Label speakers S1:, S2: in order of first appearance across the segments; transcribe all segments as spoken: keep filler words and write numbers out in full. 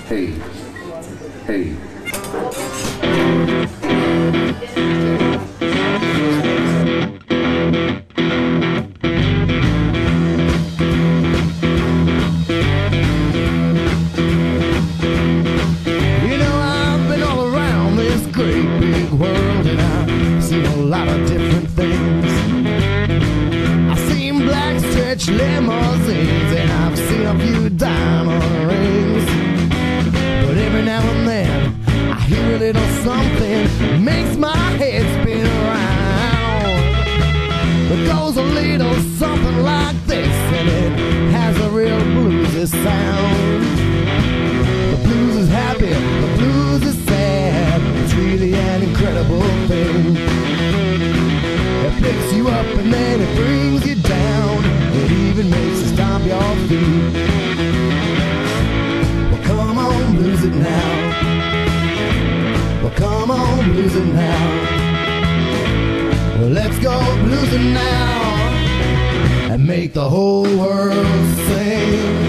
S1: Hey, hey.
S2: You know, I've been all around this great big world, and I've seen a lot of different things. I've seen black stretch limousines, and I've seen a few diamond rings. But every now and then I hear a little something that makes my head spin around. It goes a little something like this, and it has a real bluesy sound. The blues is happy, the blues is sad. It's really an incredible thing. It picks you up and then it brings you down. It even makes you stomp your feet. Well, come on, blues it now. Well, come on, blues it now. Well, let's go blues it now and make the whole world sing.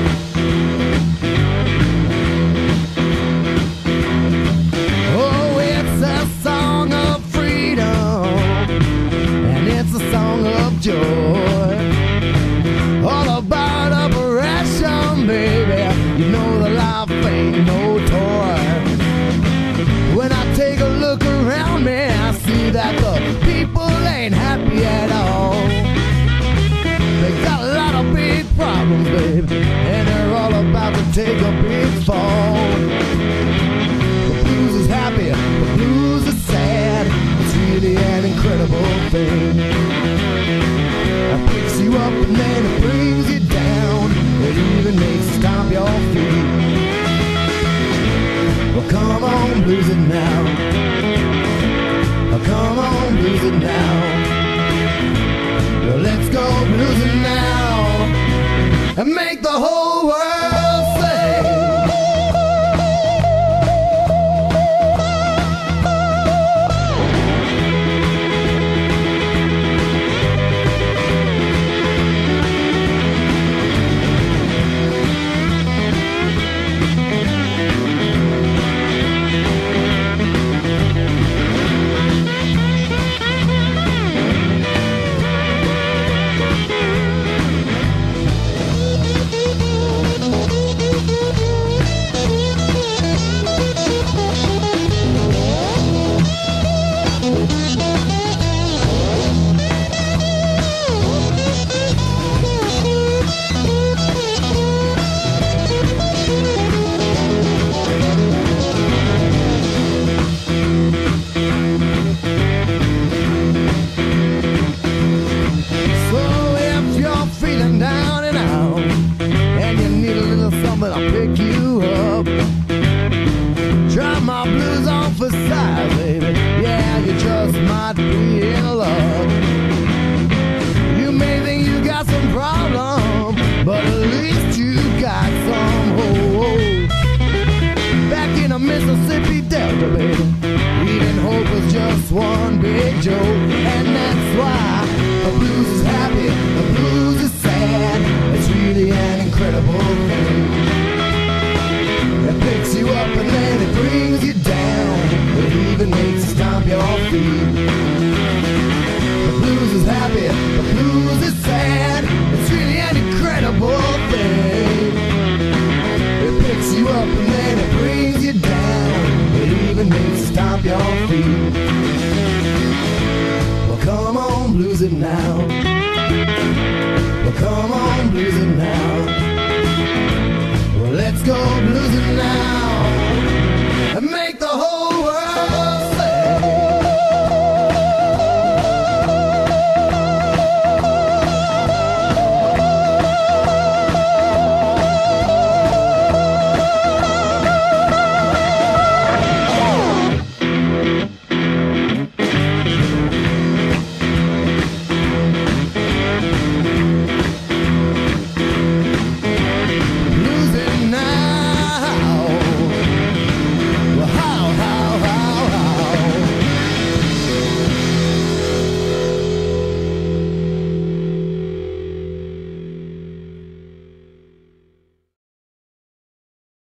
S2: Oh, it's a song of freedom, and it's a song of joy. All about operation, baby. You know that life ain't no toy. When I take a look around me, I see that the people ain't happy at all. They got a lot of big problems, baby, and they're all about to take a big fall. The blues is happy, the blues is sad. It's really an incredible thing. It picks you up and then it brings you down. It even makes you stomp your feet. Well, come on, blues it now. Oh, come on, blues it now. Well, let's go blues it now and make the whole world sing. I'll pick you up. Try my blues on for size, baby. Yeah, you just might be in love. You may think you got some problem, but at least you got some hope. Back in the Mississippi Delta, baby, even hope was just one big joke. And that's why the blues is happy, the blues is sad. It's really an incredible thing. It picks you up and then it brings you down. It even makes you stomp your feet. The blues is happy, the blues is sad. It's really an incredible thing. It picks you up and then it brings you down. It even makes you stomp your feet. Well, come on, blues it now.